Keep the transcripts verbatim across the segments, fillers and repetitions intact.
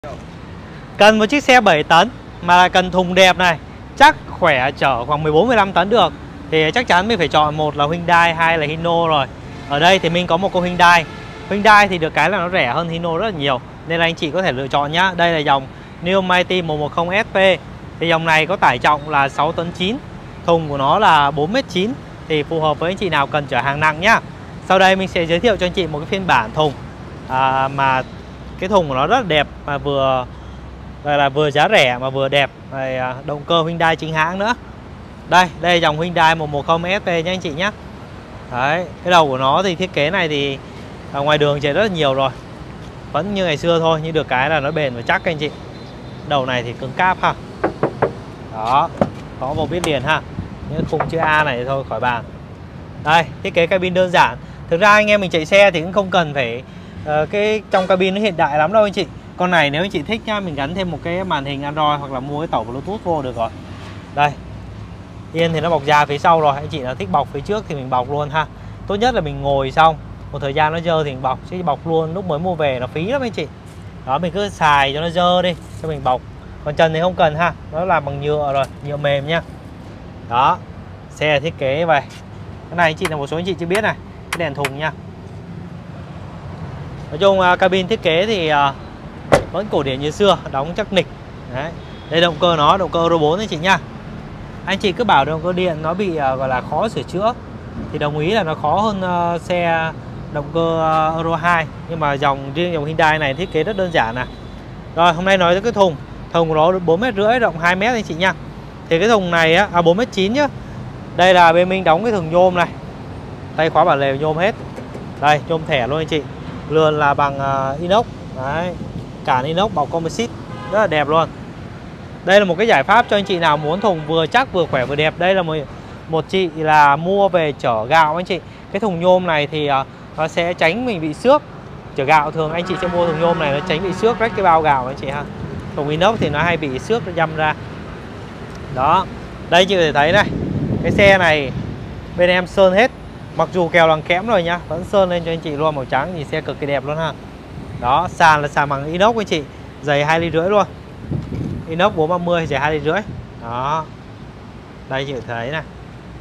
Cần một chiếc xe bảy tấn mà lại cần thùng đẹp này, chắc khỏe chở khoảng mười bốn mười lăm tấn được, thì chắc chắn mình phải chọn một là Hyundai, hai là Hino rồi. Ở đây thì mình có một con Hyundai. Hyundai thì được cái là nó rẻ hơn Hino rất là nhiều, nên là anh chị có thể lựa chọn nhá. Đây là dòng New Mighty một một không ét pê. Thì dòng này có tải trọng là sáu tấn chín, thùng của nó là bốn mét chín, thì phù hợp với anh chị nào cần chở hàng nặng nhá. Sau đây mình sẽ giới thiệu cho anh chị một cái phiên bản thùng à, mà cái thùng của nó rất là đẹp, mà vừa là, là vừa giá rẻ mà vừa đẹp, rồi động cơ Hyundai chính hãng nữa. Đây, đây là dòng Hyundai một một không ét pê nha anh chị nhé. Đấy, cái đầu của nó thì thiết kế này thì ở ngoài đường chạy rất là nhiều rồi, vẫn như ngày xưa thôi, nhưng được cái là nó bền và chắc anh chị. Đầu này thì cứng cáp ha. Đó, có một biết liền ha. Những khung chữ A này thôi khỏi bàn. Đây, thiết kế cabin đơn giản. Thực ra anh em mình chạy xe thì cũng không cần phải uh, cái trong cabin nó hiện đại lắm đâu anh chị. Con này nếu anh chị thích nhá, mình gắn thêm một cái màn hình Android hoặc là mua cái tẩu Bluetooth vô được rồi. Đây, yên thì nó bọc da phía sau rồi, anh chị nào thích bọc phía trước thì mình bọc luôn ha. Tốt nhất là mình ngồi xong một thời gian nó dơ thì mình bọc, chứ bọc luôn lúc mới mua về nó phí lắm anh chị. Đó, mình cứ xài cho nó dơ đi, cho mình bọc. Còn trần thì không cần ha, nó làm bằng nhựa rồi, nhựa mềm nhá. Đó, xe thiết kế vậy. Cái này anh chị là một số anh chị chưa biết này, cái đèn thùng nha. Nói chung uh, cabin thiết kế thì uh, vẫn cổ điển như xưa, đóng chắc nịch. Đấy, đây động cơ nó, động cơ Euro bốn anh chị nha. Anh chị cứ bảo động cơ điện nó bị uh, gọi là khó sửa chữa thì đồng ý là nó khó hơn uh, xe động cơ uh, Euro hai. Nhưng mà dòng riêng dòng Hyundai này thiết kế rất đơn giản nè. Rồi, hôm nay nói tới cái thùng. Thùng của nó bốn mét rưỡi, rộng hai mét anh chị nha. Thì cái thùng này á, à bốn mét chín nhá. Đây là bên mình đóng cái thùng nhôm này. Tay khóa bản lề nhôm hết. Đây, nhôm thẻ luôn anh chị. Lườn là bằng uh, inox. Đấy, cản inox bọc composite, rất là đẹp luôn. Đây là một cái giải pháp cho anh chị nào muốn thùng vừa chắc vừa khỏe vừa đẹp. Đây là một một chị là mua về chở gạo anh chị. Cái thùng nhôm này thì uh, nó sẽ tránh mình bị xước. Chở gạo thường anh chị sẽ mua thùng nhôm này, nó tránh bị xước rách cái bao gạo anh chị ha. Thùng inox thì nó hay bị xước, nó dăm ra. Đó, đây chị có thể thấy này, cái xe này bên em sơn hết. Mặc dù kèo bằng kẽm rồi nhá, vẫn sơn lên cho anh chị luôn, màu trắng, nhìn xe cực kỳ đẹp luôn ha. Đó, sàn là sàn bằng inox anh chị, dày hai ly rưỡi luôn. Inox bốn ba mươi, dày hai ly rưỡi. Đó, đây chị có thể thấy này.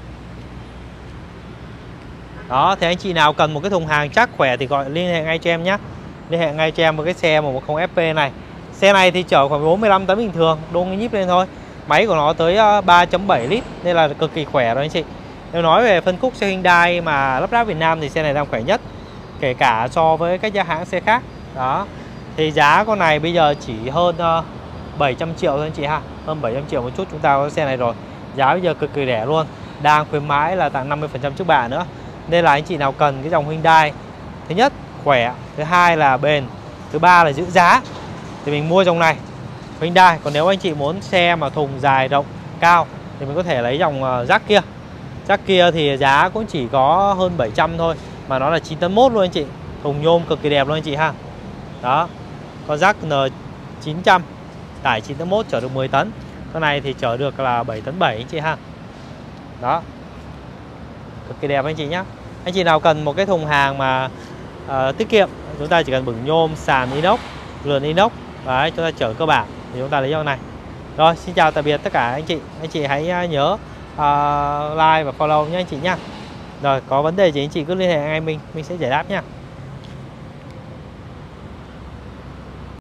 Đó, thì anh chị nào cần một cái thùng hàng chắc khỏe thì gọi liên hệ ngay cho em nhé. Liên hệ ngay cho em một cái xe một một không ép pê này. Xe này thì chở khoảng bốn mươi lăm tấn bình thường, đôn cái nhíp lên thôi. Máy của nó tới ba chấm bảy lít nên là cực kỳ khỏe rồi anh chị. Nếu nói về phân khúc xe Hyundai mà lắp ráp Việt Nam thì xe này đang khỏe nhất, kể cả so với các giá hãng xe khác. Đó, thì giá con này bây giờ chỉ hơn uh, bảy trăm triệu thôi anh chị ha. Hơn bảy trăm triệu một chút chúng ta có xe này rồi. Giá bây giờ cực kỳ rẻ luôn. Đang khuyến mãi là tặng năm mươi phần trăm trước bạ nữa. Nên là anh chị nào cần cái dòng Hyundai, thứ nhất khỏe, thứ hai là bền, thứ ba là giữ giá, thì mình mua dòng này Hyundai. Còn nếu anh chị muốn xe mà thùng dài rộng cao thì mình có thể lấy dòng uh, Jack kia. Jack kia thì giá cũng chỉ có hơn bảy trăm thôi, mà nó là chín tấn mốt luôn anh chị. Thùng nhôm cực kỳ đẹp luôn anh chị ha. Đó, con Jack N chín trăm tải chín tấn mốt chở được mười tấn. Con này thì chở được là bảy tấn bảy anh chị ha. Đó, cực kỳ đẹp anh chị nhé. Anh chị nào cần một cái thùng hàng mà uh, tiết kiệm, chúng ta chỉ cần bửng nhôm, sàn inox, lườn inox, đấy, chúng ta chở cơ bản thì chúng ta lấy dòng này. Rồi, xin chào tạm biệt tất cả anh chị. Anh chị hãy nhớ uh, like và follow nhé anh chị nhá. Rồi, có vấn đề gì anh chị cứ liên hệ ngay mình, mình sẽ giải đáp nhá.